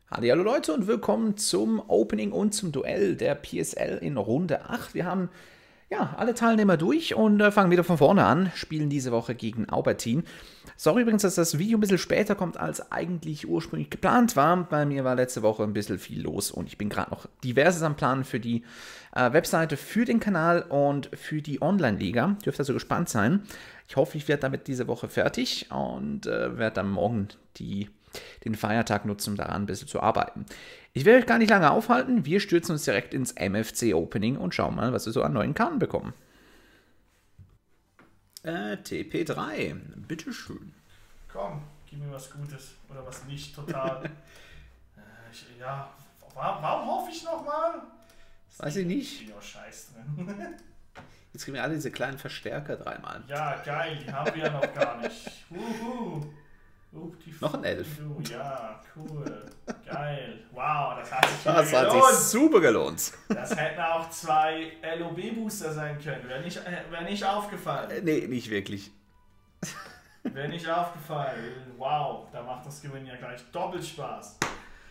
Hallo Leute und willkommen zum Opening und zum Duell der PSL in Runde 8. Wir haben ja alle Teilnehmer durch und fangen wieder von vorne an, spielen diese Woche gegen Aubertin. Sorry übrigens, dass das Video ein bisschen später kommt, als eigentlich ursprünglich geplant war. Bei mir war letzte Woche ein bisschen viel los und ich bin gerade noch diverses am Planen für die Webseite, für den Kanal und für die Online-Liga. Dürft also gespannt sein. Ich hoffe, ich werde damit diese Woche fertig und werde dann morgen den Feiertag nutzen, um daran ein bisschen zu arbeiten. Ich will euch gar nicht lange aufhalten. Wir stürzen uns direkt ins MFC Opening und schauen mal, was wir so an neuen Karten bekommen. TP3, bitteschön. Komm, gib mir was Gutes oder was nicht total. Ja, warum hoffe ich nochmal? Weiß ich nicht. Ich bin auch scheiß drin. Jetzt kriegen wir alle diese kleinen Verstärker dreimal. Ja, geil, die haben wir ja noch gar nicht. Noch ein Elf. Ja, cool. Geil. Wow, das hat sich Das hat gelohnt. sich super gelohnt. Das hätten auch 2 LOB-Booster sein können. Wäre nicht aufgefallen. Nee, nicht wirklich. Wäre nicht aufgefallen. Wow, da macht das Gewinnen ja gleich doppelt Spaß.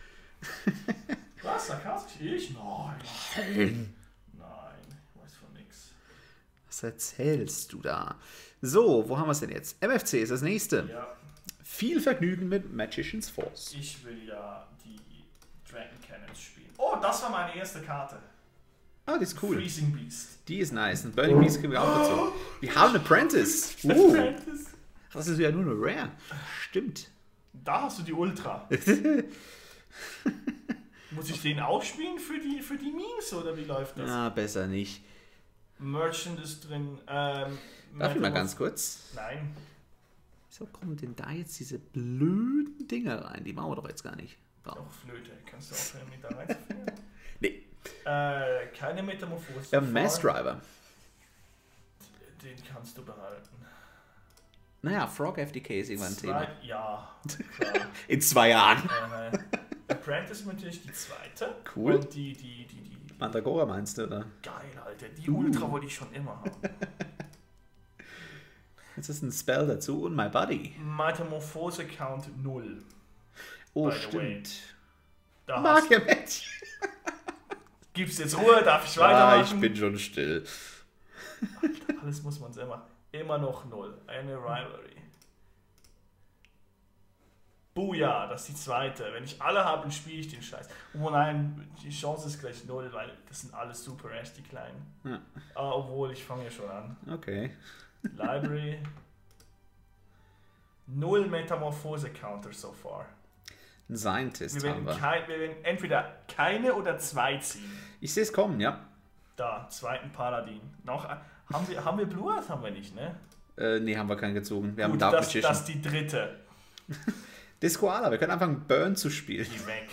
Was? Sarkastisch? Ich? Nein. Nein, ich weiß von nix. Was erzählst du da? So, wo haben wir es denn jetzt? MFC ist das nächste. Ja, Viel Vergnügen mit Magician's Force. ich will ja die Dragon Cannons spielen. Oh, das war meine erste Karte. Ah, die ist cool. Freezing Beast. Die ist nice. Und Burning Beast kriegen wir auch dazu. Wir haben einen Apprentice. Apprentice. Das ist ja nur eine Rare. Stimmt. Da hast du die Ultra. Muss ich den auch spielen für die Memes oder wie läuft das? Ah, besser nicht. Merchant ist drin. Darf ich mal ganz kurz? Nein. Wieso kommen denn da jetzt diese blöden Dinger rein? Die machen wir doch jetzt gar nicht. Oh. Doch, Flöte. Kannst du aufhören mit da reinzuführen? Nee. Keine Metamorphose. Wir haben einen Mass Driver. Den kannst du behalten. Naja, Frog FDK ist irgendwann ein Thema. Ja, klar. In 2 Jahren. Apprentice ist natürlich die zweite. Cool. Und die Mandragora meinst du, oder? geil, Alter. Die Ultra wollte ich schon immer haben. Jetzt ist ein Spell dazu und My Buddy. Metamorphose Count 0. Oh, By the way. stimmt. Da Magiermädchen. gibt's jetzt Ruhe, darf ich Ah, weitermachen? ich bin schon still. Alter, alles muss man immer noch 0. Eine Rivalry. Booyah, das ist die zweite. Wenn ich alle habe, dann spiele ich den Scheiß. Oh nein, die Chance ist gleich 0, weil das sind alles Super Ash, die kleinen. Ja. Obwohl, ich fange ja schon an. Okay. Library. 0 Metamorphose Counter so far. Ein Scientist Wir haben werden, wir. wir werden entweder keine oder 2 ziehen. Ich sehe es kommen, ja. Da, zweiten Paladin. Haben wir Blue Earth? Haben wir nicht, ne? Nee, haben wir keinen gezogen. Wir haben Gut, Dark das Magician. ist die dritte. Discoala, wir können anfangen, Burn zu spielen. Die weg.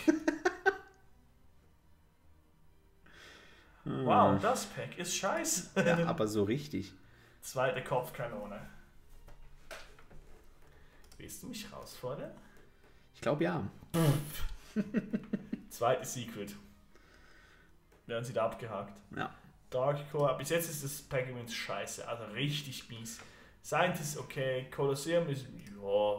Wow, das Pack ist scheiße. Ja, aber so richtig. Zweite Kopfkanone. Willst du mich herausfordern? Ich glaube ja. Zweite Secret. Werden sie da abgehakt. Ja. Dark Core. Bis jetzt ist das Pack übrigens scheiße. Also richtig mies. Scientist okay. Colosseum ist. Ja.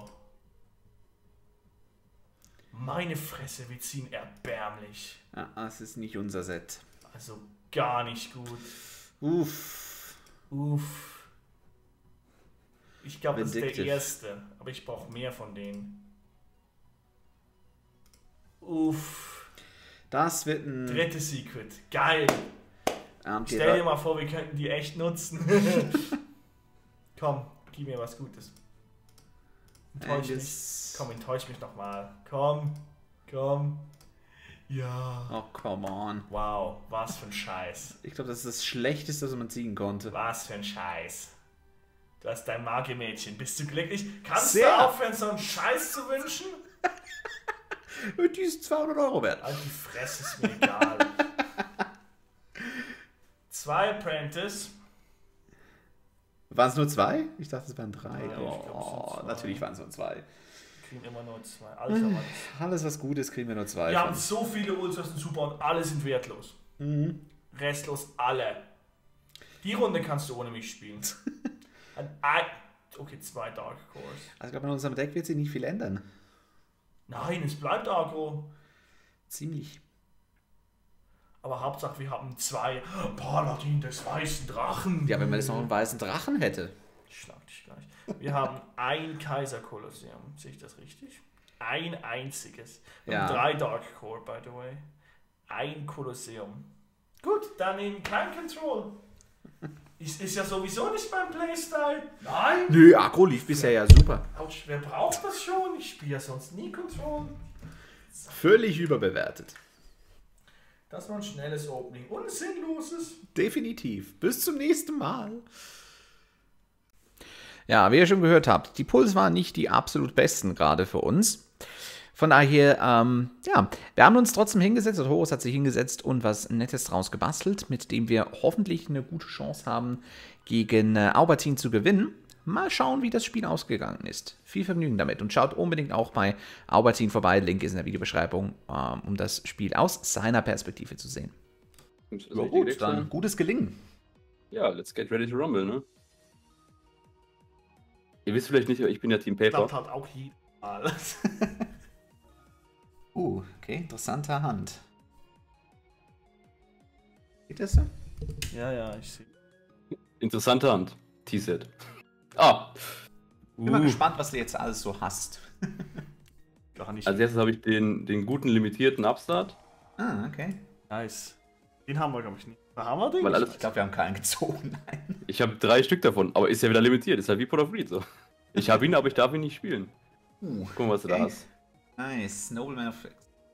Meine Fresse, wir ziehen erbärmlich. Ja, das ist nicht unser Set. Also gar nicht gut. Uff. Uff. Ich glaube, das ist der Vindictive. erste. Aber ich brauche mehr von denen. Uff. Das wird ein... Dritte Secret. Geil. Stell dir mal vor, wir könnten die echt nutzen. Komm, gib mir was Gutes. Enttäusch mich. Komm, enttäusch mich nochmal. Komm. Ja. Oh, come on. Wow, was für ein Scheiß. Ich glaube, das ist das Schlechteste, was man ziehen konnte. Was für ein Scheiß. Du hast dein Magiermädchen. Bist du glücklich? Kannst Sehr. du aufhören, so einen Scheiß zu wünschen? Die ist 200 Euro wert. Halt die Fresse, ist mir egal. 2 Apprentice. Waren es nur 2? Ich dachte, es waren 3. Nein, ich glaub, es Oh, sind 2. natürlich waren es nur 2. Wir kriegen immer nur 2. Alter, Mann. Alles, was gut ist, kriegen wir nur 2. Wir haben so viele Ultras und Super und alle sind wertlos. Mhm. Restlos alle. Die Runde kannst du ohne mich spielen. Okay, 2 Dark Cores. Also ich glaube, in unserem Deck wird sich nicht viel ändern. Nein, es bleibt Agro. Ziemlich. Aber Hauptsache, wir haben 2 Paladin des weißen Drachen. Ja, wenn man jetzt noch einen weißen Drachen hätte. Ich schlag dich gleich. Wir haben ein Kaiser-Kolosseum. Sehe ich das richtig? Ein einziges. Wir haben 3 Dark Core, by the way. Ein Kolosseum. Gut, dann in kein Control. Ist ja sowieso nicht beim Playstyle. Nein. Nö, Agro lief bisher ja super. Autsch, wer braucht das schon? Ich spiele ja sonst nie Control. Völlig überbewertet. Das war ein schnelles Opening. Und ein sinnloses. Definitiv. Bis zum nächsten Mal. Ja, wie ihr schon gehört habt, die Pulls waren nicht die absolut besten gerade für uns. Von daher, ja, wir haben uns trotzdem hingesetzt, und Horus hat sich hingesetzt und was Nettes draus gebastelt, mit dem wir hoffentlich eine gute Chance haben, gegen Aubertin zu gewinnen. Mal schauen, wie das Spiel ausgegangen ist. Viel Vergnügen damit und schaut unbedingt auch bei Aubertin vorbei. Link ist in der Videobeschreibung, um das Spiel aus seiner Perspektive zu sehen. Also gut, dann gutes Gelingen. Ja, let's get ready to rumble, ne? Ihr wisst vielleicht nicht, ich bin ja Team Paper. Klappt halt auch hier alles. Okay, interessante Hand. Geht das so? Ja, ich sehe. Interessante Hand. T-Set. Ah! Bin mal gespannt, was du jetzt alles so hast. Gar nicht. Als erstes habe ich den guten limitierten Upstart. Okay. Nice. Den haben wir, glaube ich, nicht. Da haben wir den? Weil alles, Ich glaube, wir haben keinen gezogen. Nein. ich habe 3 Stück davon, aber ist ja wieder limitiert. Ist halt wie Pot of Reed so. Ich habe ihn, aber ich darf ihn nicht spielen. Guck mal, was du da hast. Nice. Nobleman of Fix.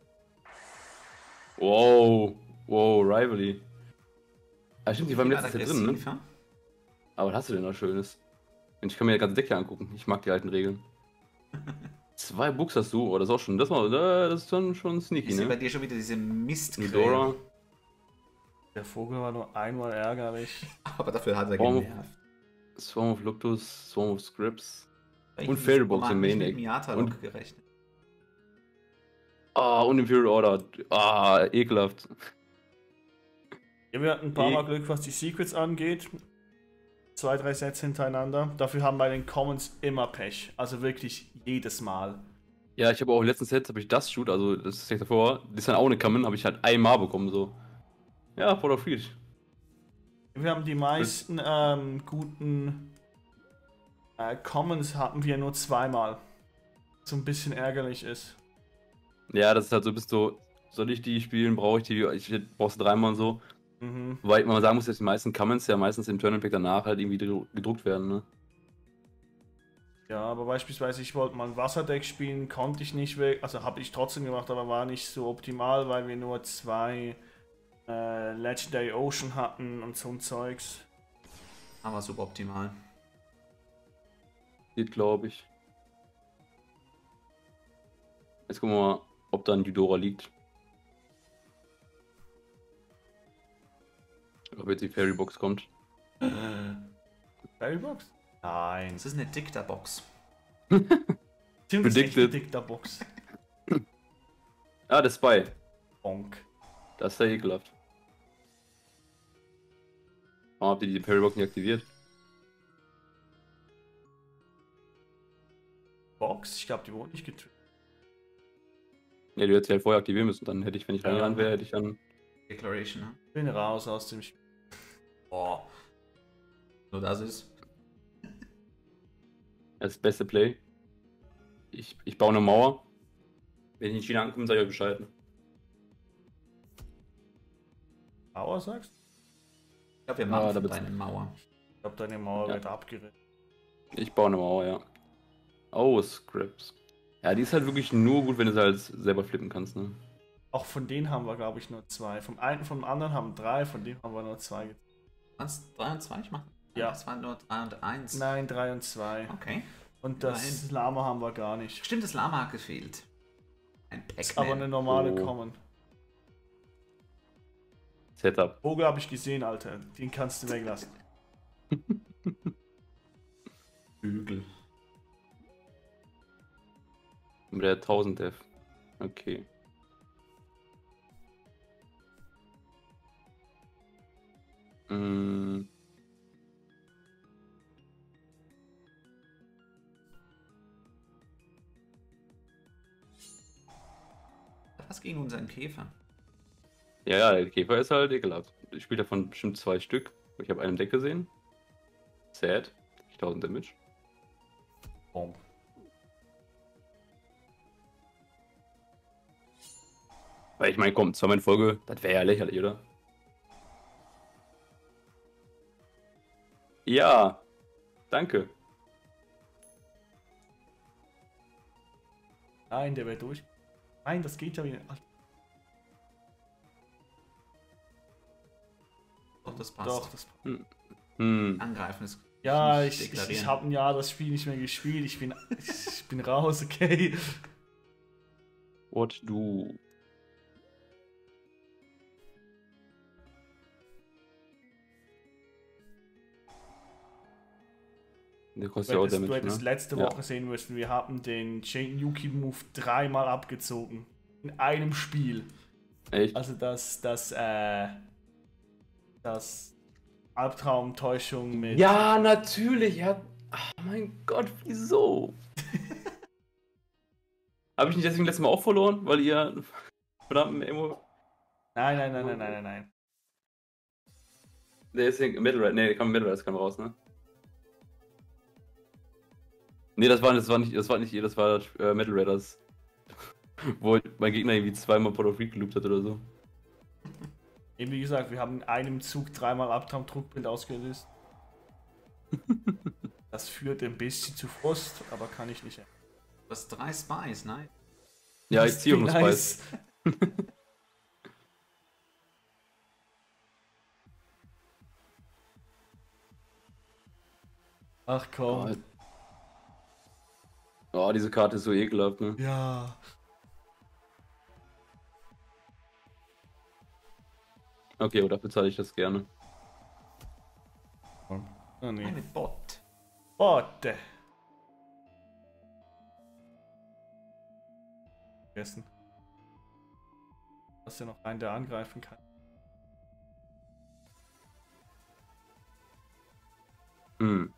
Wow. Wow, Rivalry. Ah, stimmt, die war im letzten Set drin, ne? Aber was hast du denn noch Schönes? Mensch, ich kann mir das ganze Deck hier angucken. Ich mag die alten Regeln. 2 Books hast du, oh, das ist auch schon, das ist schon sneaky, Ich sehe bei ne? dir schon wieder diese Eudora. Der Vogel war nur einmal ärgerlich. Aber dafür hat er Swarm of- genervt. Swarm of Luctus, Swarm of Scripts. Und Fairy Box im Main Deck. Und gerechnet. Ah, und Imperial Order. Ah, ekelhaft. Ja, wir hatten ein paar Mal Glück, was die Secrets angeht. 2, 3 Sets hintereinander. Dafür haben bei den Commons immer Pech. Also wirklich jedes Mal. Ja, ich habe auch im letzten Set, habe ich das Shoot, also das ist echt davor, das ist dann auch eine Common, habe ich halt einmal bekommen, so. Ja, Pot of Reed. Wir haben die meisten guten Commons hatten wir nur 2-mal. So ein bisschen ärgerlich ist. Ja, das ist halt so, bist du, soll ich die spielen, brauche ich die, ich brauchst du 3-mal und so. Mhm. Weil man sagen muss, dass die meisten Commons ja meistens im Turn Pack danach halt irgendwie gedruckt werden, ne? Ja, aber beispielsweise, ich wollte mal ein Wasserdeck spielen, konnte ich nicht weg. Also habe ich trotzdem gemacht, aber war nicht so optimal, weil wir nur 2 Legendary Ocean hatten und so ein Zeugs. Aber suboptimal. Geht, glaube ich. Jetzt gucken wir mal, ob da ein Eudora liegt. Ob jetzt die Fairy Box kommt. Fairybox? Nein. Das ist eine Dicta-Box. Stimmt, das ist echt eine Predicted. Dicta-Box. Ah, der Spy. Bonk. Das ist ja ekelhaft. Warum habt ihr die Fairy Box nicht aktiviert? Box? Ich glaube, die wurde nicht getötet. Ja, du hättest sie halt vorher aktivieren müssen. Dann hätte ich, wenn ich Ja. reingerannt wäre, hätte ich dann. Declaration, ne? Bin raus aus dem Spiel. Boah. So das ist. Das beste Play. Ich baue eine Mauer. Wenn ich in China ankomme, sag ich euch Bescheid. Mauer sagst du? Ich glaube, wir Ah, machen da von wird's- deine Mauer. Ich glaube, deine Mauer Ja. wird abgerissen. Ich baue eine Mauer, ja. Oh, Scripts. Ja, die ist halt wirklich nur gut, wenn du sie halt selber flippen kannst, ne? Auch von denen haben wir, glaube ich, nur 2. Vom einen, vom anderen haben 3, von dem haben wir nur 2 gezogen. Kannst 3 und 2 machen? Ja. Das waren nur 3 und 1. Nein, 3 und 2. Okay. Und das Lama haben wir gar nicht. Stimmt, das Lama hat gefehlt. Ein Ist aber eine Pac-Man. normale Oh. Common. Setup. Vogel habe ich gesehen, Alter. Den kannst du weglassen. Hügel. Mit der 1000 Def. Okay. Mm. Was gegen unseren Käfer? Ja, der Käfer ist halt ekelhaft. Ich spiele davon bestimmt 2 Stück. Ich habe einen Deck gesehen. Sad. 1000 Damage. Bomb. Weil ich meine, komm, 2-mal in Folge, das wäre ja lächerlich, oder? Ja, danke. Nein, der wird durch. Nein, das geht ja wieder. Doch, das passt. Doch, das passt. Angreifen ist. Ja, nicht ich deklarieren. habe ein Jahr das Spiel nicht mehr gespielt. Ich bin raus, okay. What do? Der kostet ja auch Du Damage, hättest ne? letzte Ja. Woche sehen müssen, wir haben den Chain Yuki Move 3-mal abgezogen. In einem Spiel. Echt? Also das Albtraumtäuschung mit. Ja, natürlich. Ja. Ach, mein Gott, wieso? Habe ich nicht deswegen letztes Mal auch verloren, weil ihr verdammten Emo. Nein. Der ist in Middle Ne, der kam Middle kam raus, ne? Ne, das war nicht ihr, das war Metal Raiders. Wo mein Gegner irgendwie 2-mal Pot of Freak geloopt hat oder so. Eben wie gesagt, wir haben in einem Zug 3-mal Albtraum-Druckbild ausgelöst. Das führt ein bisschen zu Frust, aber kann ich nicht. Du hast 3 Spies, nein. Ja, ich ziehe auch noch Spice. Ach komm. Oh, diese Karte ist so ekelhaft, ne? Ja. Okay, aber dafür zahle ich das gerne. Oh nee. Eine Bot. Botte. Vergessen. Dass ja noch einen, der angreifen kann. Hm.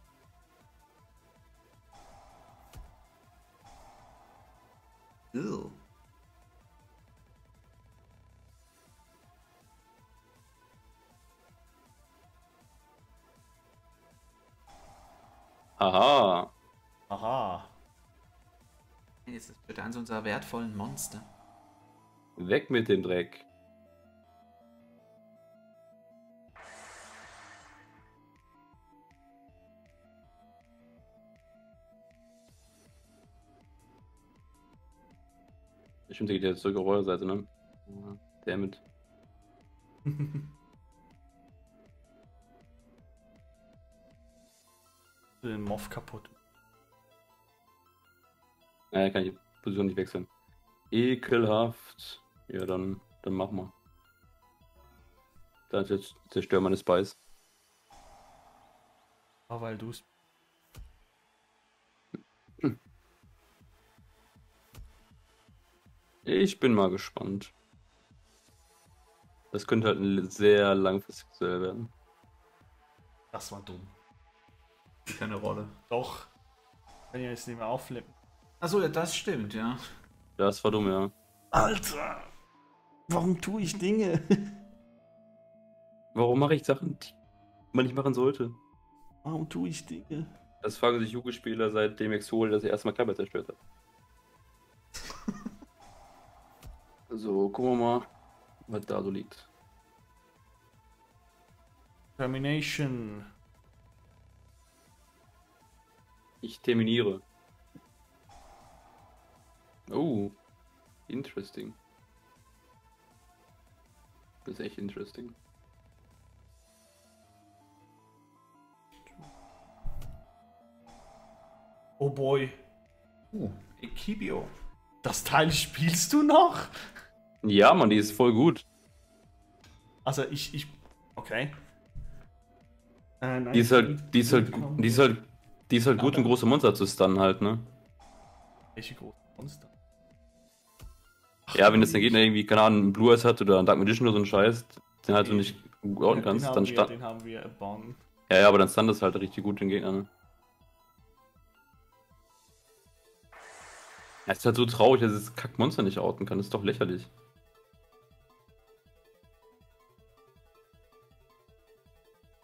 Ew. Aha. Aha. Jetzt ist bitte eins unserer wertvollen Monster. Weg mit dem Dreck. Bestimmt geht jetzt zurück auf eure Seite, ne? Ja, damit. Den Moff kaputt. Kann ich die Position nicht wechseln. Ekelhaft. Ja, dann machen wir. Dann jetzt zerstören meine Spice. Aber weil du's. Ich bin mal gespannt. Das könnte halt ein sehr langfristiges Duell werden. Das war dumm. Keine Rolle. Doch. Kann ich jetzt nicht mehr aufflippen. Achso, ja, das stimmt, ja. Das war dumm, ja. Alter! Warum tue ich Dinge? Warum mache ich Sachen, die man nicht machen sollte? Warum tue ich Dinge? Das fragen sich Jugendspieler, seitdem Exol das erste Mal Körper zerstört hat. So, gucken wir mal, was da so liegt. Termination. Ich terminiere. Oh, interesting. Das ist echt interesting. Oh boy. Ekibio. Das Teil spielst du noch? Ja, Mann, die ist voll gut. Also okay. Nein, Die ist halt gut, um große Monster zu stunnen halt, ne? Welche große Monster? Ja, wenn jetzt ein Gegner irgendwie, keine Ahnung, einen Blue Eyes hat oder einen Dark Magician oder so einen Scheiß, den halt so nicht ordnen kannst, dann Den haben wir abbauen. Ja, aber dann stun das halt richtig gut den Gegner, ne? Ja, es ist halt so traurig, dass das Kackmonster nicht outen kann, das ist doch lächerlich.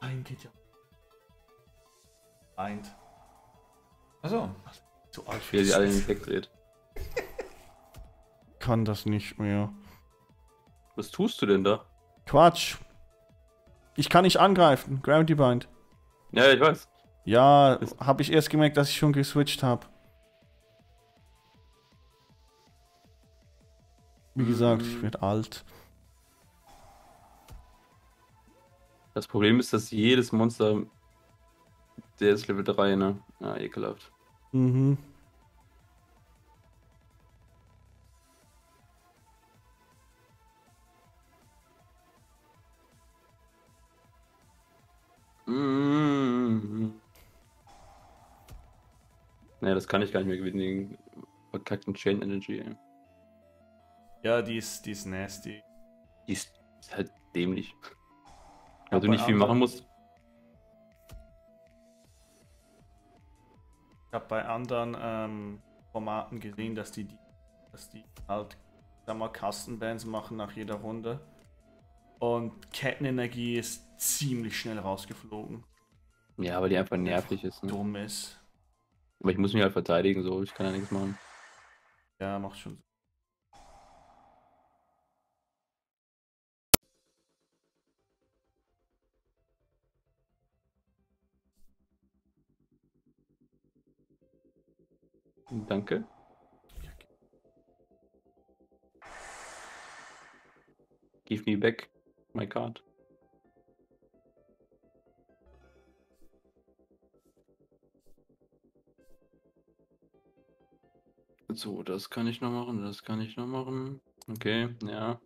Nein, geht ja. Eint. Achso. Zu alt Wie er sie alle nicht wegdreht. Kann das nicht mehr. Was tust du denn da? Quatsch. Ich kann nicht angreifen. Gravity Bind. Ja, ich weiß. Ja, habe ich erst gemerkt, dass ich schon geswitcht habe. Wie gesagt, ich werde alt. Das Problem ist, dass jedes Monster, der ist Level 3, ne? Ja, ekelhaft. Mhm. Ne, das kann ich gar nicht mehr gewinnen wegen verkackten Chain Energy, ey. Ja, die ist nasty. Die ist halt dämlich. Ja, Weil du nicht viel machen musst. Ich habe bei anderen Formaten gesehen, dass die halt, sag mal, Kastenbands machen nach jeder Runde. Und Kettenenergie ist ziemlich schnell rausgeflogen. Ja, weil die einfach nervig ist. Ne? Dumm ist. Aber ich muss mich halt verteidigen, so. Ich kann ja nichts machen. Ja, macht schon Sinn. Danke. Give me back my card. So, das kann ich noch machen, das kann ich noch machen. Okay, ja.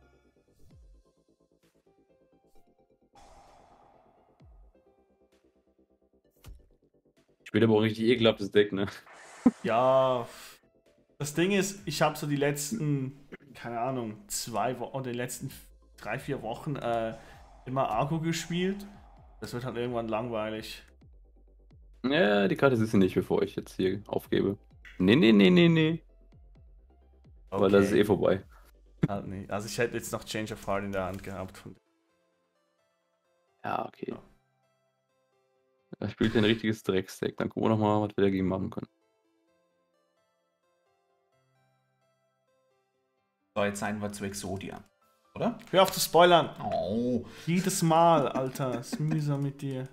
Ich spiele aber auch richtig ekelhaftes Deck, ne? Ja, das Ding ist, ich habe so die letzten, keine Ahnung, 2 Wochen oder die letzten 3, 4 Wochen immer Argo gespielt. Das wird halt irgendwann langweilig. Ja, die Karte siehst du nicht, bevor ich jetzt hier aufgebe. Nee. Weil das ist eh vorbei. Halt nicht. Also ich hätte jetzt noch Change of Heart in der Hand gehabt. Ja, okay. Da spielt ein richtiges Drecksdeck. Dann gucken wir nochmal, was wir dagegen machen können. So, jetzt seien wir zu Exodia. Oder? Hör auf zu spoilern! Oh. Jedes Mal, Alter. Ist mühsam mit dir.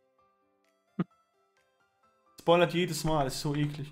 Spoilert jedes Mal, ist so eklig.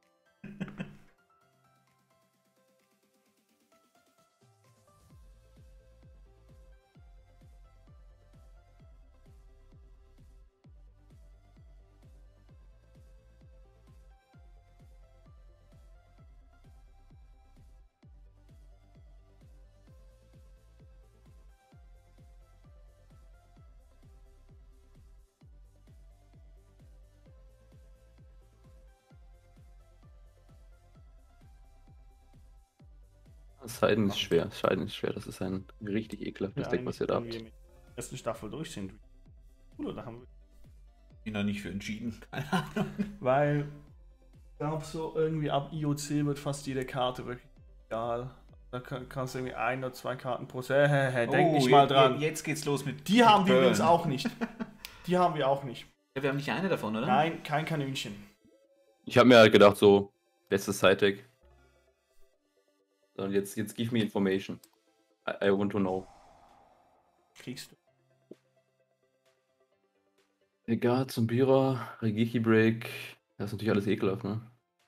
Scheiden ist schwer. Scheiden ist schwer. Das ist ein richtig ekelhaftes Deck, was ihr da habt. Wenn wir mit der ersten Staffel durch sind. Cool, oder haben wir. Bin da nicht für entschieden. Weil ich glaube so irgendwie ab IOC wird fast jede Karte wirklich egal. Da kannst du irgendwie 1 oder 2 Karten pro denk nicht mal dran. Jetzt geht's los mit. Die haben wir übrigens auch nicht. Die haben wir auch nicht. Ja, wir haben nicht eine davon, oder? Nein, kein Kaninchen. Ich habe mir halt gedacht, so, letztes Side-Deck. Und jetzt give me information. I want to know. Kriegst du. Egal, Zumbira, Regiki Break. Das ist natürlich alles ekelhaft, ne?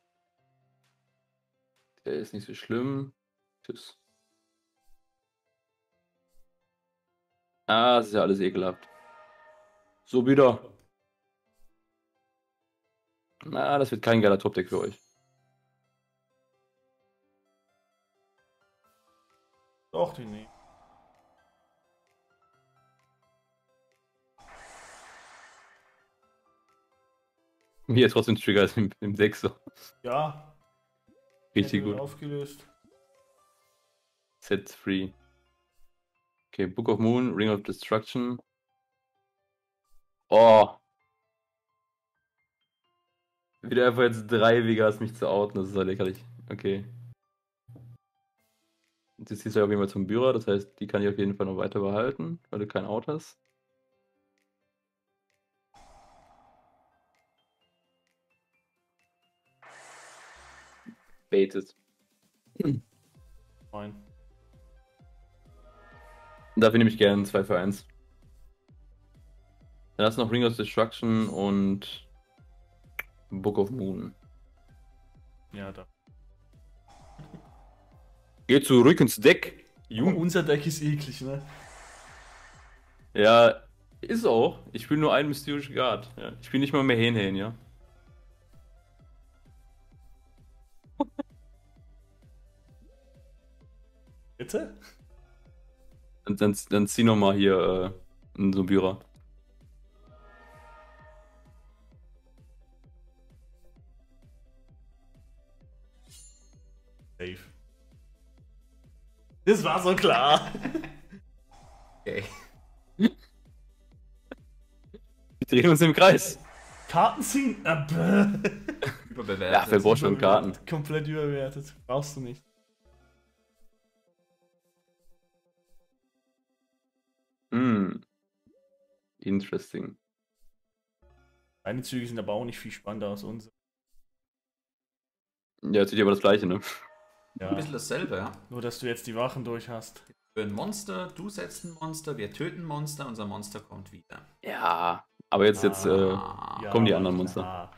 Der ist nicht so schlimm. Tschüss. Ah, das ist ja alles ekelhaft. So wieder. Na, das wird kein geiler Top-Deck für euch. Doch, die nehmen. Mir ist trotzdem Trigger als im Deck so. Ja. Richtig Hätte gut. Aufgelöst. Set free. Okay, Book of Moon, Ring of Destruction. Oh. Wieder einfach jetzt 3 Vegas mich zu outen, das ist ja lächerlich. Okay. Und jetzt ziehst du ja auf jeden Fall zum Büro, das heißt, die kann ich auf jeden Fall noch weiter behalten, weil du kein Out hast. baitet. Nein. Dafür nehme ich gerne 2 für 1. Dann hast du noch Ring of Destruction und Book of Moon. Ja, da. Geh zurück ins Deck. Aber unser Deck ist eklig, ne? Ja, ist auch. Ich spiele nur einen Mysterious Guard. Ja. Ich spiele nicht mal mehr Hähn, ja. Bitte? Dann zieh nochmal hier einen Subira. Safe. Das war so klar. Okay. Wir drehen uns im Kreis. Karten ziehen? Überbewertet. Ja, wer braucht schon Karten? Komplett überbewertet. Brauchst du nicht. Interesting. Deine Züge sind aber auch nicht viel spannender als unsere. Ja, jetzt ist aber das gleiche, ne? Ja. Ein bisschen dasselbe, ja. Nur, dass du jetzt die Wachen durch hast. Für ein Monster, du setzt ein Monster, wir töten Monster, unser Monster kommt wieder. Ja, aber jetzt Ja, kommen die anderen Monster. klar.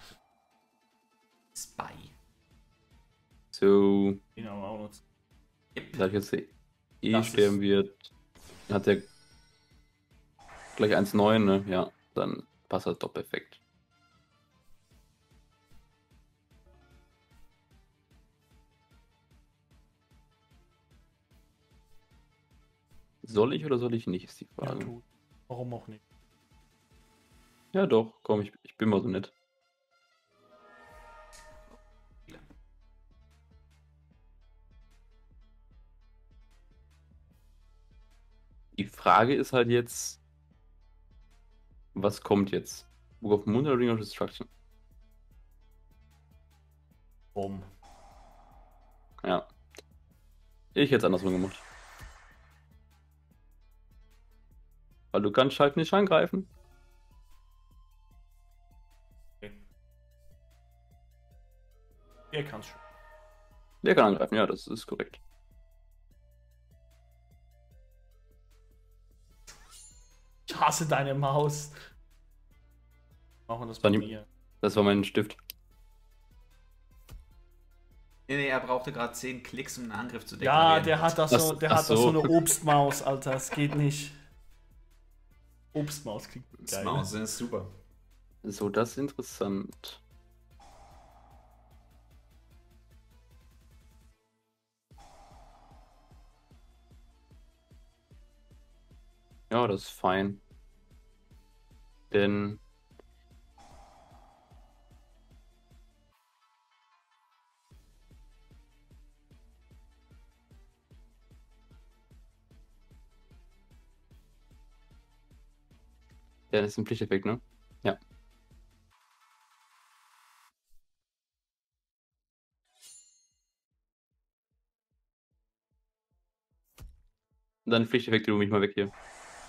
Spy. So, Den haben wir auch noch. da ich jetzt Das sterben ist- wird, hat der gleich 1,9, ne? Ja, dann passt das doch perfekt. Soll ich oder soll ich nicht, ist die Ja, Frage. tu. Warum auch nicht? Ja, doch, komm, ich bin mal so nett. Die Frage ist halt jetzt, was kommt jetzt? Book of Moon oder Ring of Destruction? Warum? Ja. Ich hätte es andersrum gemacht. Weil du kannst halt nicht angreifen. Ihr kann's schon. Der kann angreifen, ja, das ist korrekt. Ich hasse deine Maus. Machen wir das Dann bei die- mir. Das war mein Stift. Nee, er brauchte gerade 10 Klicks, um einen Angriff zu Ja, deklarieren. der hat das so, der Ach hat das so so. eine Obstmaus, Alter. Das geht nicht. Obstmaus klingt Das geil. Maus, das ist super. So, das ist interessant. Ja, das ist fein. Denn ja, das ist ein Pflichteffekt, ne? Ja. Dann Pflichteffekt, du mich mal weg hier.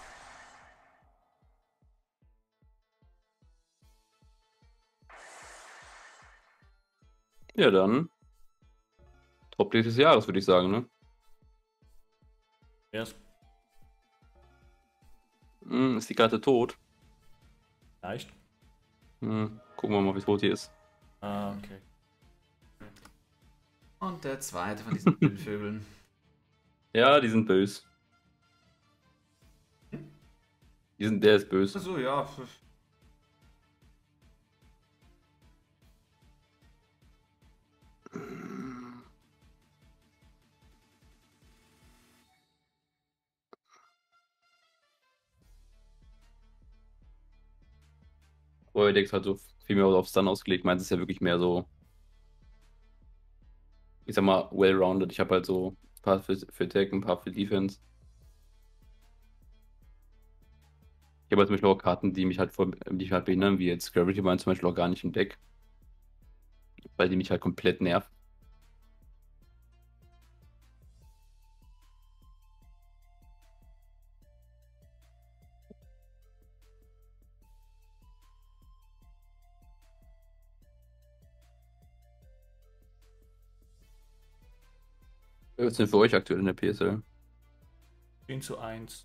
Ja, dann. Top-Deck des Jahres, würde ich sagen, ne? Erst Ist die Karte tot? leicht. Gucken wir mal, wie tot die ist. Ah, okay. Und der zweite von diesen Vögeln. Ja, die sind böse. Der ist böse. Achso, ja. Euer Deck ist halt so viel mehr auf Stun ausgelegt. Meins ist ja wirklich mehr so, ich sag mal, well-rounded. Ich habe halt so ein paar für Attack, ein paar für Defense. Ich habe halt zum Beispiel auch Karten, die mich halt behindern, wie jetzt Gravity Mine zum Beispiel auch gar nicht im Deck. Weil die mich halt komplett nerven. Was ist denn für euch aktuell in der PSL? 10:1.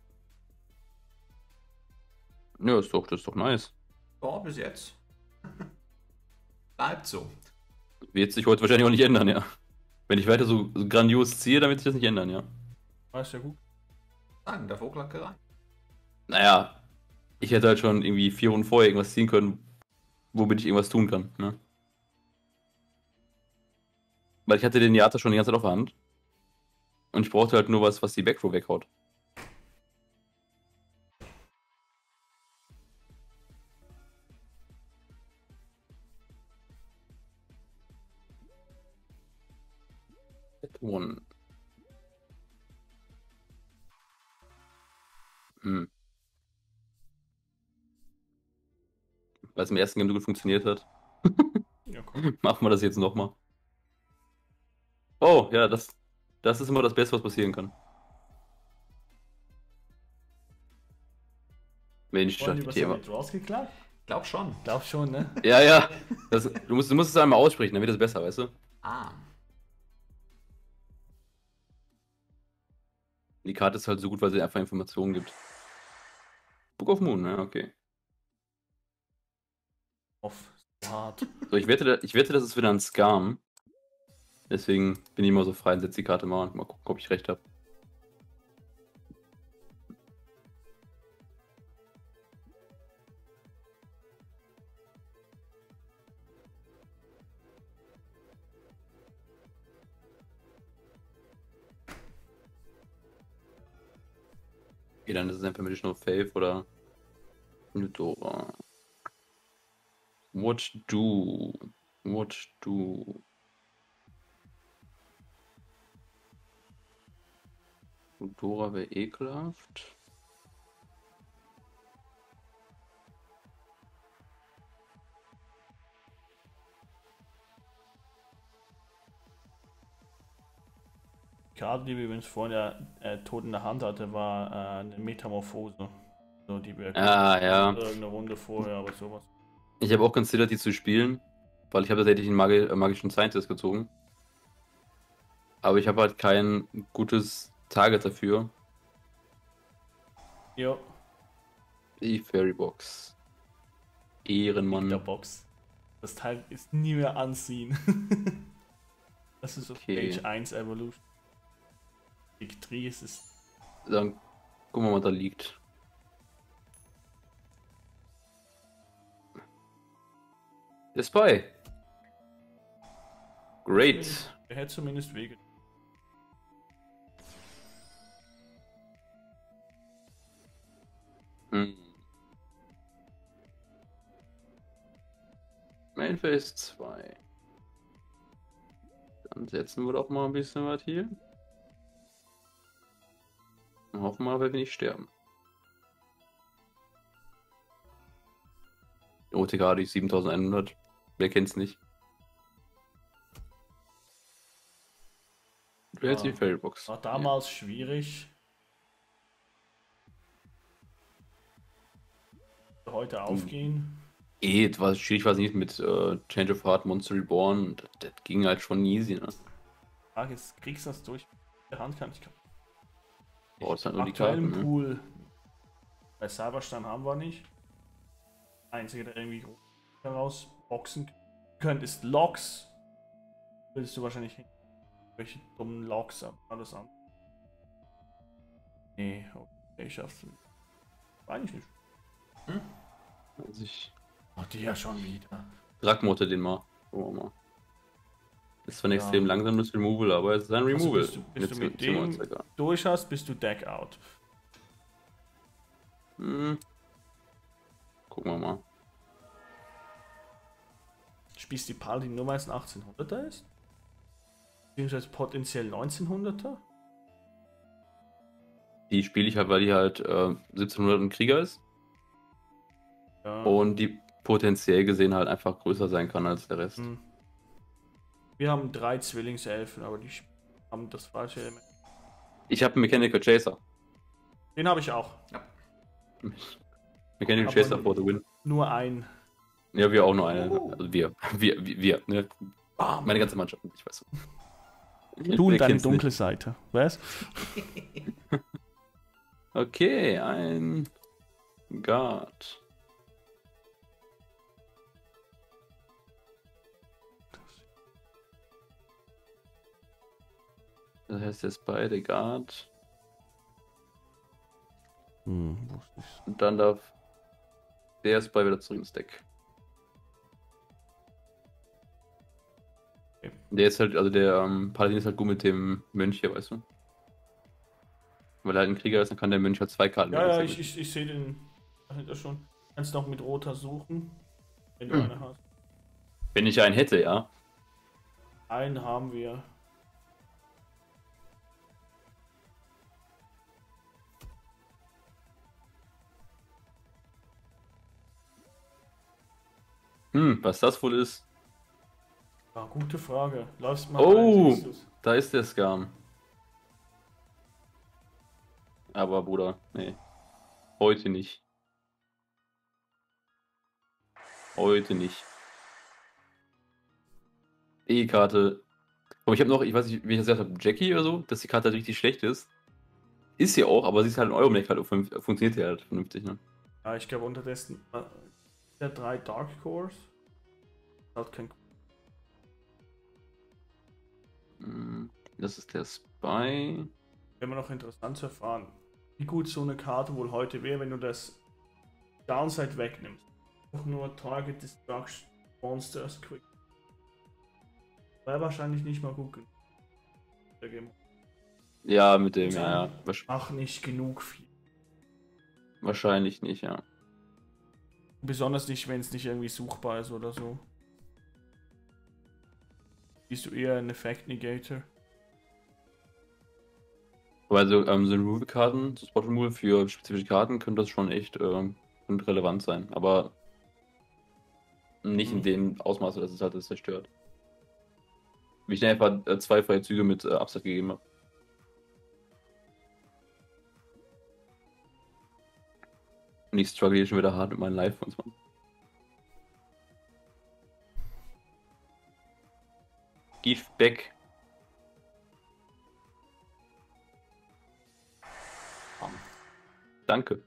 Ja, das ist doch nice. Ja, bis jetzt. Bleibt so. Wird sich heute wahrscheinlich auch nicht ändern, ja. Wenn ich weiter so grandios ziehe, dann wird sich das nicht ändern, ja. Weißt ja gut. Sagen, der Vogelackerei. Naja, ich hätte halt schon irgendwie 4 Runden vorher irgendwas ziehen können, womit ich irgendwas tun kann, ne? Weil ich hatte den Yata schon die ganze Zeit auf der Hand. Und ich brauchte halt nur was die Backrow weghaut. One. Weil es im ersten Game so gut funktioniert hat. Ja, cool. Machen wir das jetzt nochmal. Oh, ja, das ist immer das Beste, was passieren kann. Mensch, Wollen die ich was geh immer. damit rausgeklappt? Glaub schon. Glaub schon, ne? Ja, ja. Du musst es einmal aussprechen, dann wird es besser, weißt du? Ah. Die Karte ist halt so gut, weil sie einfach Informationen gibt. Book of Moon, ja, okay. Off. Hart. So, ich wette, das ist wieder ein Scam. Deswegen bin ich immer so frei und setze die Karte mal und mal gucken, ob ich recht habe. Okay, dann ist es einfach Mission of Faith oder Nudora. What do? Nudora wäre ekelhaft. Die Karte, die wir übrigens vorhin tot in der Hand hatte, war eine Metamorphose. So, die wir Ja. irgendeine Runde vorher, aber sowas. Ich habe auch considered, die zu spielen, weil ich habe tatsächlich einen magischen Scientist gezogen. Aber ich habe halt kein gutes Target dafür. Ja. Die Fairy Box. Ehrenmann. Der Box. Das Teil ist nie mehr anziehen. Das ist auf Okay. Stage 1 Evolution. Big 3 ist es. Dann gucken wir mal, was da liegt. Der Spy. Great. Er hätte zumindest Wege. Mainphase 2. Dann setzen wir doch mal ein bisschen was hier. Und hoffen wir, wir nicht sterben. OTK durch 7100. Wer kennt's nicht? Du hältst die Fairybox. War damals schwierig. Heute aufgehen. Das war schwierig, war es nicht mit Change of Heart, Monster Reborn. Das ging halt schon easy, ne? Frage ist, kriegst du das durch? Der Hand kann ich. Brauchst halt nur die Aktuell Karten, im ne? Pool. Bei Cyberstein haben wir nicht. Einzige, der irgendwie herausboxen können, ist Logs. Willst du wahrscheinlich hin? Welche dummen Logs ab? Alles an. Nee, okay, ich schaff's nicht. War eigentlich nicht. Also ich Ach, die ja schon wieder. Dragmotte den mal. Gucken wir mal. Ist zwar extrem langsam das Removal, aber es ist ein Removal. Also bist du mit dem durch hast, bist du Deck out. Gucken wir mal. Spielst die Paladin nur weil es ein 1800er ist? Beziehungsweise potenziell 1900er? Die spiele ich halt, weil die halt 1700 ein Krieger ist. Ja. Und die potenziell gesehen halt einfach größer sein kann als der Rest. Wir haben 3 Zwillingselfen, aber die haben das falsche Element. Ich habe einen Mechanical Chaser. Den habe ich auch. Ja. Mechanical Aber Chaser for the win. Nur ein. Ja, wir auch nur eine. Also wir, ne? Bam. Meine ganze Mannschaft, ich weiß. Du und deine dunkle Seite. Was? Okay, ein Guard. Das heißt, der Spy, der Guard. Wusste ich's. Und dann darf der Spy wieder zurück ins Deck. Okay. Der ist halt, also der Paladin ist halt gut mit dem Mönch hier, weißt du? Weil er halt ein Krieger ist, dann kann der Mönch halt 2 Karten Ja, wechseln. ich sehe den dahinter schon. Kannst noch mit roter suchen, wenn du eine hast. Wenn ich einen hätte, ja. Einen haben wir. Was das wohl ist? Ja, gute Frage. Läufst mal Oh, rein, siehst du's. da ist der Scam. Aber Bruder, nee. Heute nicht. Heute nicht. E-Karte. Aber ich habe noch, ich weiß nicht, wie ich das gesagt habe, Jackie oder so, dass die Karte halt richtig schlecht ist. Ist sie auch, aber sie ist halt ein Euro-Deck halt funktioniert ja halt vernünftig, ne? Ja, ich glaube unterdessen der 3 Dark Cores. Hat kein. Das ist der Spy. Wäre noch interessant zu erfahren, wie gut so eine Karte wohl heute wäre, wenn du das Downside wegnimmst. Auch nur Target Destruction Monsters Quick. Wäre wahrscheinlich nicht mal gut genug. Ja, mit dem, ja. Ach, nicht genug viel. Wahrscheinlich nicht, ja. Besonders nicht, wenn es nicht irgendwie suchbar ist oder so. Siehst du eher einen Effect Negator? Aber so Removal-Karten, so Spot-Removal für spezifische Karten, könnte das schon echt relevant sein. Aber nicht in dem Ausmaß, dass es halt das zerstört. Wie ich einfach 2 freie Züge mit Upside gegeben habe. Und ich struggle hier schon wieder hart mit meinen Live-Phones, Mann. Give back. Danke.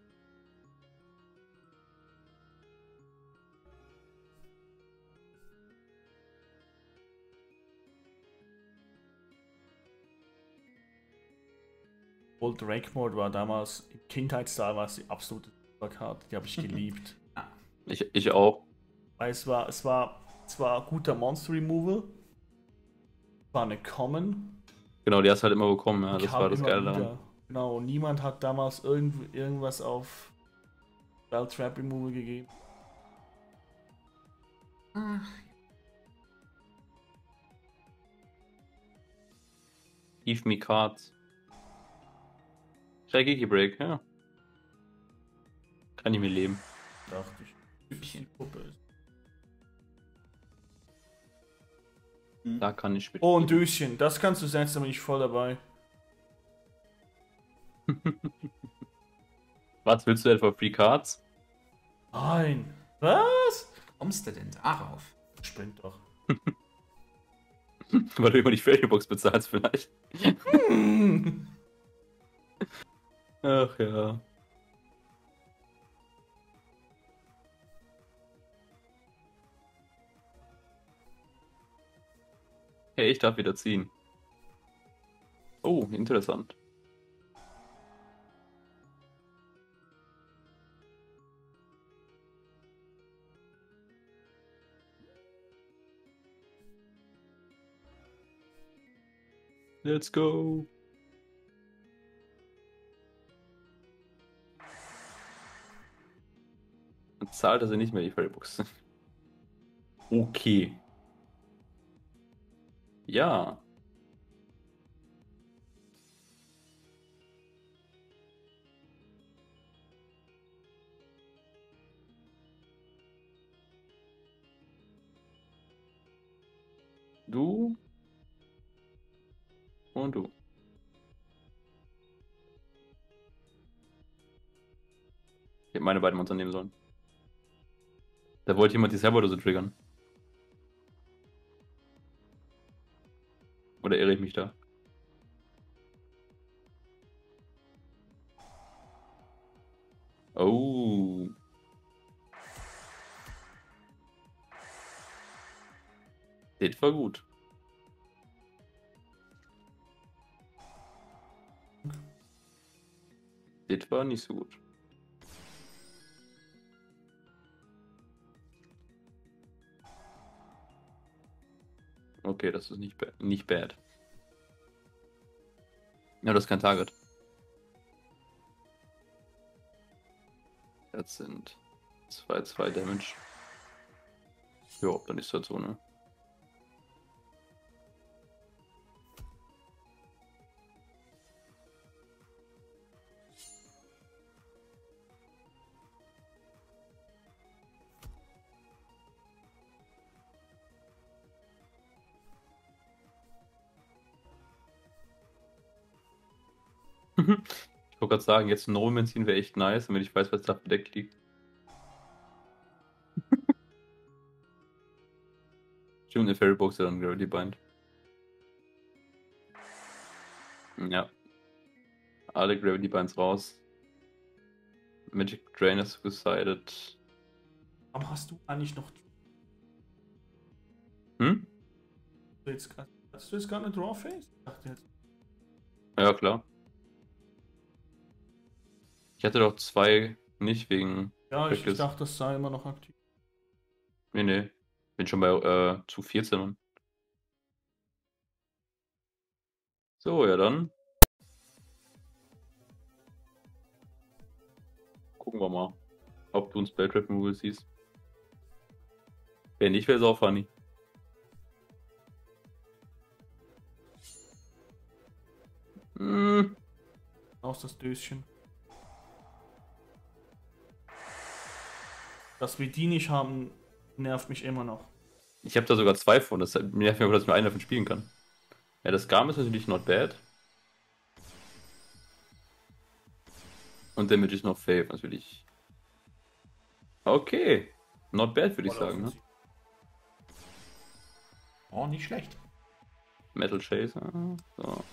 Old Drakemord war damals, im Kindheitsstar war es die absolute Karte, die habe ich geliebt. Ich auch. Weil es war guter Monster Removal, war eine Common. Genau, die hast du halt immer bekommen, ja, Die das kam war das immer Geile wieder. daran. Genau, und niemand hat damals irgendwas auf Spell Trap Removal gegeben. Give me cards. Shaggy Break, ja. Kann ich mir leben. Dachte ich. Die Puppe ist. Da kann ich mit. Oh, ein Döschen, das kannst du setzen, da bin ich voll dabei. Was willst du etwa? Free Cards? Nein. Was? Kommst du denn darauf? Springt doch. Weil du immer die Fairybox bezahlst vielleicht. Ach ja. Hey, ich darf wieder ziehen. Oh, interessant. Let's go. Dann zahlt er nicht mehr die Fairybox. Okay. Ja. Du und du. Ich hätte meine beiden Monster nehmen sollen. Da wollte jemand die Serverdose triggern. Oder irre ich mich da? Oh. Das war gut. Das war nicht so gut. Okay, das ist nicht bad. Ja, das ist kein Target. Das sind 2 Damage. Ja, dann ist das so, ne? Ich wollte gerade sagen, jetzt ein Roman ziehen wäre echt nice, damit ich weiß, was da auf dem Deck liegt. Stimmt, eine Fairy Box dann Gravity Bind. Ja. Alle Gravity Binds raus. Magic Drain ist decided. Aber hast du eigentlich noch. Hm? Hast du jetzt gar eine Draw Phase? Ich dachte jetzt. Ja, klar. Ich hatte doch 2 nicht wegen. Ja, ich dachte, das sei immer noch aktiv. Nee. Bin schon bei zu 14. Mann. So, ja dann. Gucken wir mal, ob du ein Spelltrap Removal siehst. Wenn nicht, wäre es auch funny. Aus das Döschen. Dass wir die nicht haben, nervt mich immer noch. Ich habe da sogar 2 von, das nervt mich aber, dass ich nur einen davon spielen kann. Ja, das Garm ist natürlich not bad. Und Damage ist noch Fave, natürlich. Okay. Not bad, würde ich sagen, ne? Oh, nicht schlecht. Metal Chaser. So.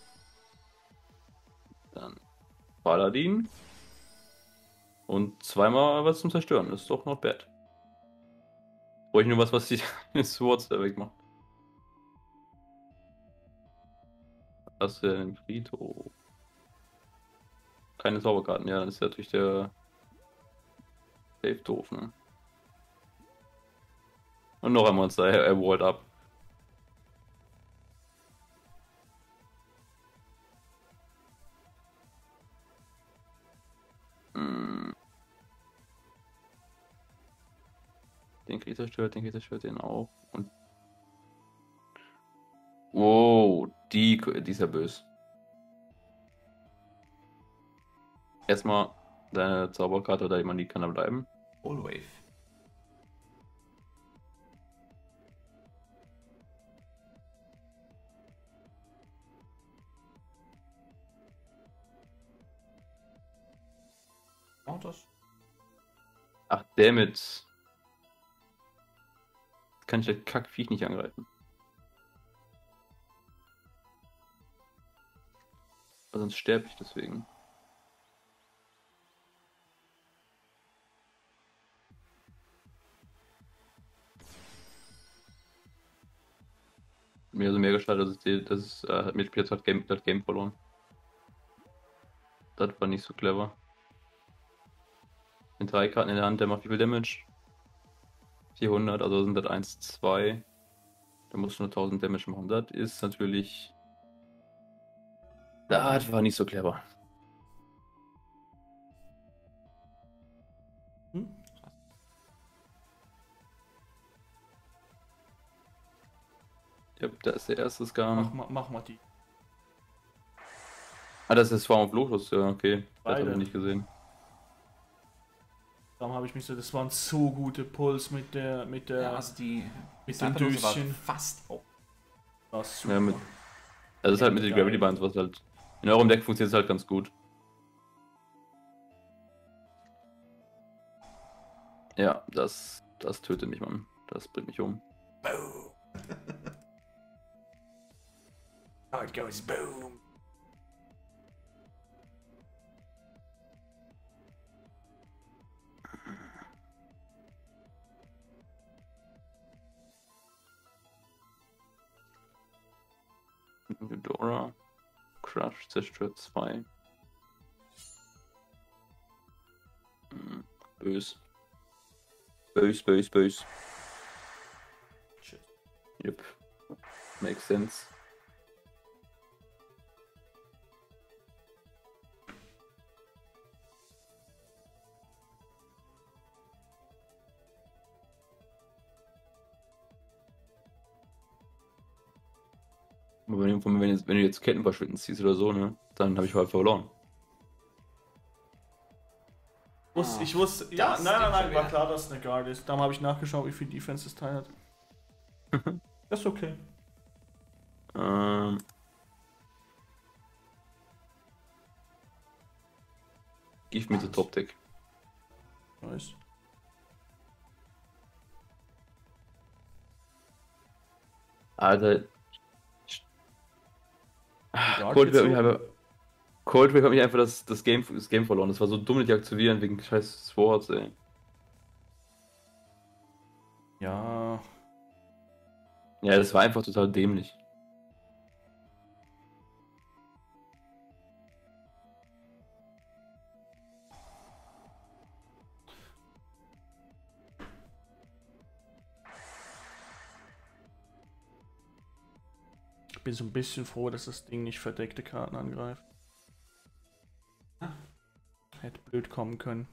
Dann Paladin. Und 2-mal was zum Zerstören. Das ist doch not bad. Brauche ich nur was die Swords da wegmacht. Das ist ja ein Friedhof. Keine Zauberkarten, ja, dann ist ja natürlich der Safe doof, ne? Und noch ein Monster, er wallt ab. Den kriegt zerstört, den auch. Und wow, die ist ja böse. Erstmal deine Zauberkarte, oder die kann da bleiben. Allwave. Oh, das. Ach, damit kann ich das Kackviech nicht angreifen. Weil sonst sterbe ich deswegen. Mir also mehr gestartet, dass es hat mir jetzt das Game verloren. Das war nicht so clever. Mit 3 Karten in der Hand, der macht wie viel Damage? 400, also sind das 1, 2. Da musst du nur 1000 Damage machen. Das ist natürlich. Das war nicht so clever. Ja, da ist der erste Scam. Mach mal die. Ah, das ist Swarm of Lotus, ja, okay. Das habe Beide. ich nicht gesehen. Darum habe ich mich so, das waren so gute Pulls mit der, Ja, also die mit den Döschen. fast auf. Das super. Ja, also es ist halt mit den Gravity Binds, was halt in eurem Deck funktioniert es halt ganz gut. Ja, das tötet mich, Mann. Das bringt mich um. Boom. Oh, it goes boom. Eudora. Crush zerstört 2. Bös. Bös. Shit. Yep. Makes sense. Aber wenn du jetzt Ketten verschwinden ziehst oder so, ne, dann habe ich halt verloren. Ich wusste, ja, nein, war klar, dass es eine Guard ist. Darum habe ich nachgeschaut, wie viel Defense das Teil hat. Das ist okay. Give me the top deck. Nice. Alter. Coldwave hat mich einfach das Game verloren. Das war so dumm, nicht aktivieren wegen scheiß Swords, ey. Ja. Ja, das war einfach total dämlich. Ich bin so ein bisschen froh, dass das Ding nicht verdeckte Karten angreift. Hätte blöd kommen können.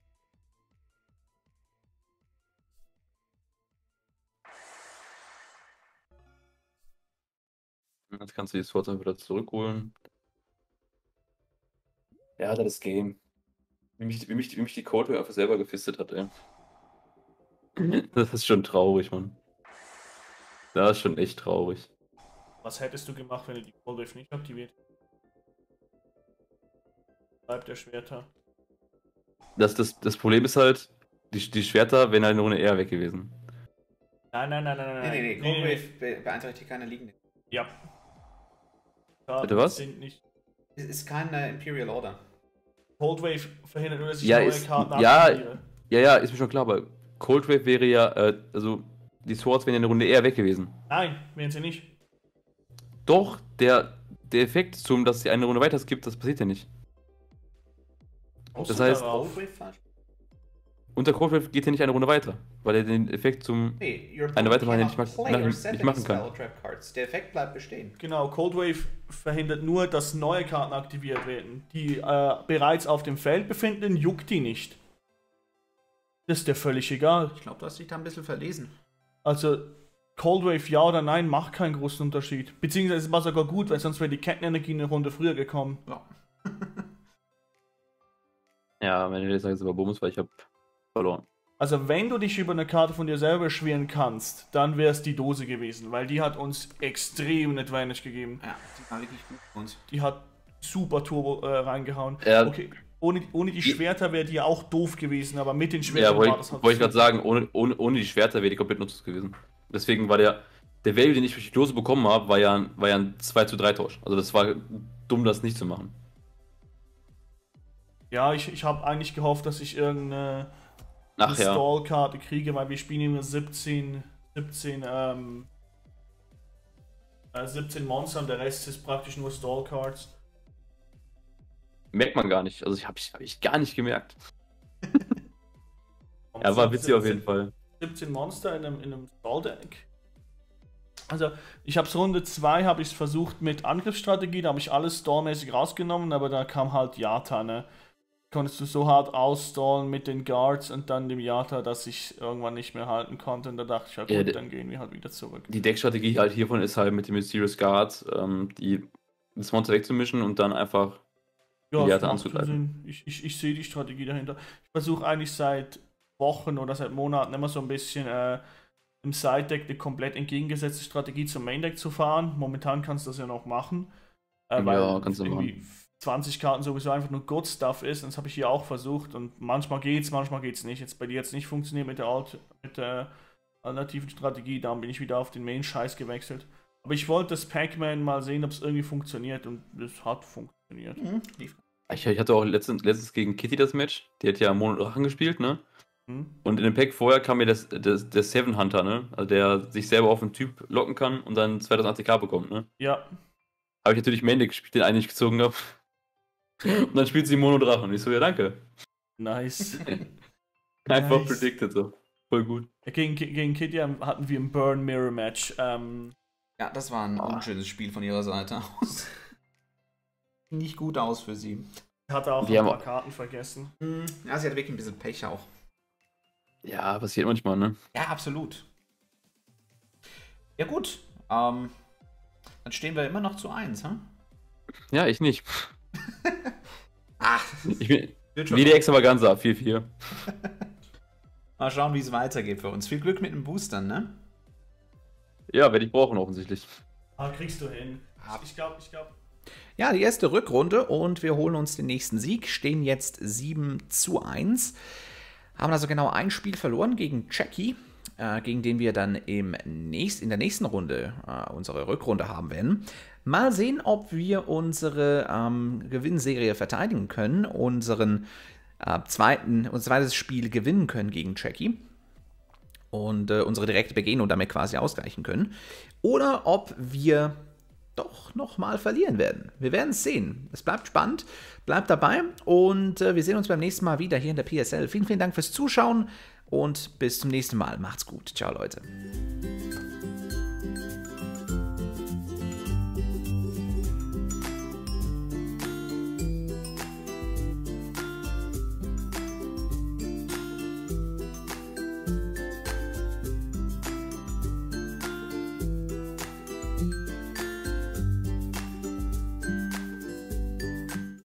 Jetzt kannst du die Swords einfach wieder zurückholen. Ja, das Game. Wie mich die Coldwave einfach selber gefistet hat, ey. Das ist schon traurig, Mann. Das ist schon echt traurig. Was hättest du gemacht, wenn du die Coldwave nicht aktiviert? Bleibt der Schwerter. Das Problem ist halt, die Schwerter wären halt eine Runde eher weg gewesen. Nein. Nee. Coldwave beeinträchtigt keine liegenden. Ja. Bitte was? Es ist keine Imperial Order. Coldwave verhindert nur, dass ich Ja, neue ist, Karten ja, aktiviere. ja, ist mir schon klar, aber Coldwave wäre ja, also die Swords wären ja eine Runde eher weg gewesen. Nein, wären sie nicht. Doch, der Effekt, dass sie eine Runde weiter skippt, das passiert ja nicht. Das heißt, unter Coldwave geht ja nicht eine Runde weiter, weil er den Effekt eine weitere Runde nicht machen kann. Der Effekt bleibt bestehen. Genau, Coldwave verhindert nur, dass neue Karten aktiviert werden. Die bereits auf dem Feld befinden, juckt die nicht. Das ist dir völlig egal. Ich glaube, du hast dich da ein bisschen verlesen. Also, Coldwave ja oder nein macht keinen großen Unterschied. Beziehungsweise war sogar gut, weil sonst wäre die Kettenenergie eine Runde früher gekommen. Ja. Ja, wenn du jetzt sagst, aber Bums, weil ich habe verloren. Also wenn du dich über eine Karte von dir selber beschweren kannst, dann wäre es die Dose gewesen, weil die hat uns extrem Advantage gegeben. Ja, die war wirklich gut für uns. Die hat super Turbo reingehauen. Ja. Okay, ohne die Schwerter wäre die ja auch doof gewesen, aber mit den Schwertern Ja, war das halt wollte ich gerade sagen, ohne die Schwerter wäre die komplett nutzlos gewesen. Deswegen war der Value, den ich durch die Dose bekommen habe, war ja ein 2:3 Tausch. Also das war dumm, das nicht zu machen. Ja, ich habe eigentlich gehofft, dass ich irgendeine Stall-Karte kriege, weil wir spielen immer 17 Monster und der Rest ist praktisch nur Stall-Cards. Merkt man gar nicht. Also hab ich gar nicht gemerkt. Ja, war witzig auf jeden Fall. 17 Monster in einem Stall-Deck. Also, ich habe es Runde 2 habe ich versucht mit Angriffsstrategie, da habe ich alles stallmäßig rausgenommen, aber da kam halt Yata, ne? Konntest du so hart ausstallen mit den Guards und dann dem Yata, dass ich irgendwann nicht mehr halten konnte und da dachte ich, ja gut, dann gehen wir halt wieder zurück. Die Deckstrategie halt hiervon ist halt mit dem Mysterious Guard, das Monster wegzumischen und dann einfach ja, Yata anzugreifen. Ich sehe die Strategie dahinter. Ich versuche eigentlich seit Wochen oder seit Monaten immer so ein bisschen im Side-Deck eine komplett entgegengesetzte Strategie zum Main-Deck zu fahren. Momentan kannst du das ja noch machen. Weil kannst du irgendwie 20 Karten sowieso einfach nur Good Stuff ist. Und das habe ich hier auch versucht. Und manchmal geht's nicht. Jetzt bei dir jetzt nicht funktioniert mit der alternativen Strategie. Dann bin ich wieder auf den Main-Scheiß gewechselt. Aber ich wollte das Pac-Man mal sehen, ob es irgendwie funktioniert. Und es hat funktioniert. Ich hatte auch letztens gegen Kitty das Match. Die hat ja Mono Drachen gespielt, ne? Und in dem Pack vorher kam mir der Seven Hunter, ne? Also der sich selber auf einen Typ locken kann und dann 2000 ATK bekommt, ne? Ja. habe ich natürlich Manic gespielt, den einen ich gezogen habe. Und dann spielt sie Mono-Drachen. Und ich so, ja, danke. Nice. Einfach predicted so. Voll gut. Gegen Kitty hatten wir ein Burn Mirror Match. Ja, das war ein unschönes Spiel von ihrer Seite aus. Nicht gut aus für sie. Hat auch ein paar Karten vergessen. Ja, sie hat wirklich ein bisschen Pech auch. Ja, passiert manchmal, ne? Ja, absolut. Ja gut, dann stehen wir immer noch zu 1, hm? Ja, ich nicht. Ach, ich bin wie die Extravaganza, 4-4. Mal schauen, wie es weitergeht für uns. Viel Glück mit den Boostern, ne? Ja, werde ich brauchen offensichtlich. Kriegst du hin. Ich glaube. Ja, die erste Rückrunde und wir holen uns den nächsten Sieg. Stehen jetzt 7-1. Haben also genau ein Spiel verloren gegen Jackie, gegen den wir dann in der nächsten Runde unsere Rückrunde haben werden. Mal sehen, ob wir unsere Gewinnserie verteidigen können, unser zweites Spiel gewinnen können gegen Jackie und unsere direkte Begehung und damit quasi ausgleichen können. Oder ob wir doch nochmal verlieren werden. Wir werden es sehen. Es bleibt spannend. Bleibt dabei und wir sehen uns beim nächsten Mal wieder hier in der PSL. Vielen, vielen Dank fürs Zuschauen und bis zum nächsten Mal. Macht's gut. Ciao, Leute.